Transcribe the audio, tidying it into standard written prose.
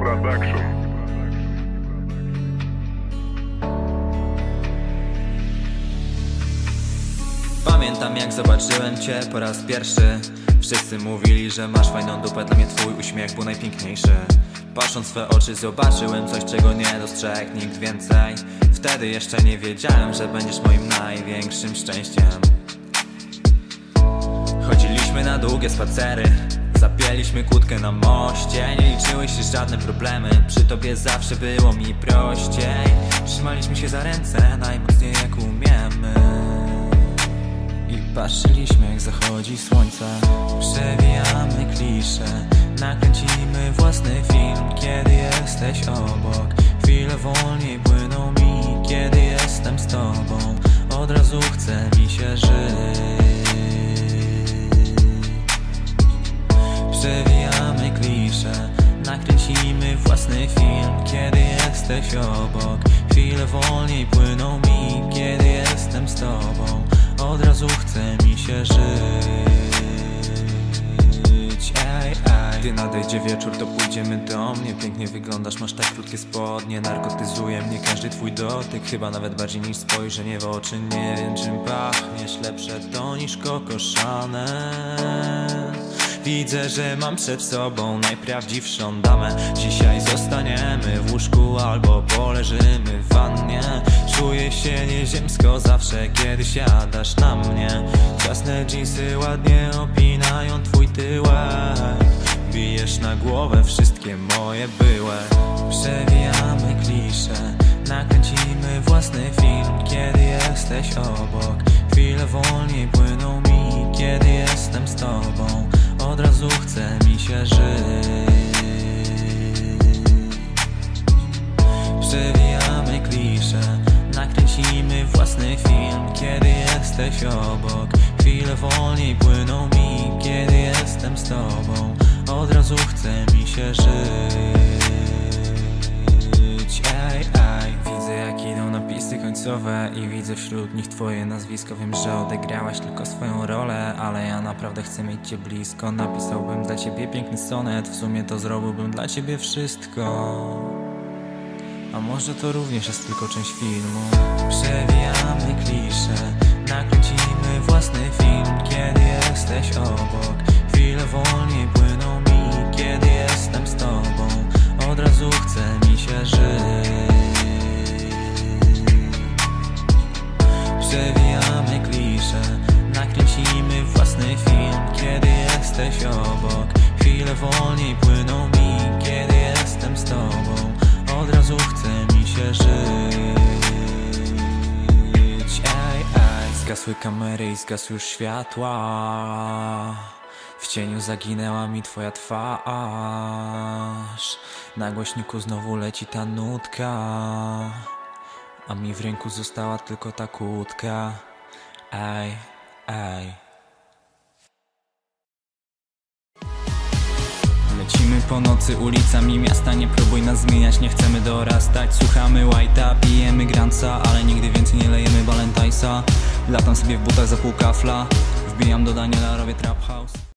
Production. Pamiętam, jak zobaczyłem cię po raz pierwszy. Wszyscy mówili, że masz fajną dupę. Dla mnie twój uśmiech był najpiękniejszy. Patrząc w twoje oczy zobaczyłem coś, czego nie dostrzegł nikt więcej. Wtedy jeszcze nie wiedziałem, że będziesz moim największym szczęściem. Chodziliśmy na długie spacery, zapięliśmy kłódkę na moście. Nie liczyły się żadne problemy, przy tobie zawsze było mi prościej. Trzymaliśmy się za ręce najmocniej jak umiemy i patrzyliśmy, jak zachodzi słońce. Przewijamy klisze, nakręcimy własny film. Kiedy jesteś obok, chwile wolniej płyną mi. Kiedy jestem z tobą, od razu chce mi się żyć. Przewijamy klisze, nakręcimy własny film. Kiedy jesteś obok, chwile wolniej płyną mi. Kiedy jestem z tobą, od razu chce mi się żyć. Ej, ej. Gdy nadejdzie wieczór, to pójdziemy do mnie. Pięknie wyglądasz, masz tak krótkie spodnie. Narkotyzuje mnie każdy twój dotyk, chyba nawet bardziej niż spojrzenie w oczy. Nie wiem, czym pachniesz, lepsze to niż Coco Chanel. Widzę, że mam przed sobą najprawdziwszą damę. Dzisiaj zostaniemy w łóżku albo poleżymy w wannie. Czuję się nieziemsko zawsze, kiedy siadasz na mnie. Ciasne dżinsy ładnie opinają twój tyłek. Bijesz na głowę wszystkie moje byłe. Przewijamy klisze, nakręcimy własny film. Kiedy jesteś obok, chwile wolniej płyną mi. Kiedy jestem z tobą, od razu chce mi się żyć. Przewijamy klisze, nakręcimy własny film. Kiedy jesteś obok, chwile wolniej płyną mi. Kiedy jestem z tobą, od razu chce mi się żyć. Ej, ej. Widzę, jak idą napisy końcowe i widzę wśród nich twoje nazwisko. Wiem, że odegrałaś tylko swoją rolę, ale ja naprawdę chcę mieć cię blisko. Napisałbym dla ciebie piękny sonet, w sumie to zrobiłbym dla ciebie wszystko. A może to również jest tylko część filmu. Przewijamy klisze, nakręcimy własny film. Kiedy jesteś obok, chwile wolniej płyną mi. Kiedy jestem z tobą, od razu chce mi się żyć. Przewijamy klisze, nakręcimy własny film. Kiedy jesteś obok, chwile wolniej płyną mi. Kiedy jestem z tobą, od razu chce mi się żyć. Ej, ej. Zgasły kamery i zgasły już światła. W cieniu zaginęła mi twoja twarz. Na głośniku znowu leci ta nutka, a mi w ręku została tylko ta kłódka. Ej, ej. Lecimy po nocy ulicami miasta, nie próbuj nas zmieniać, nie chcemy dorastać. Słuchamy White'a, pijemy Grantsa, ale nigdy więcej nie lejemy Balentajsa. Latam sobie w butach za pół kafla, wbijam do Daniela, robię trap house.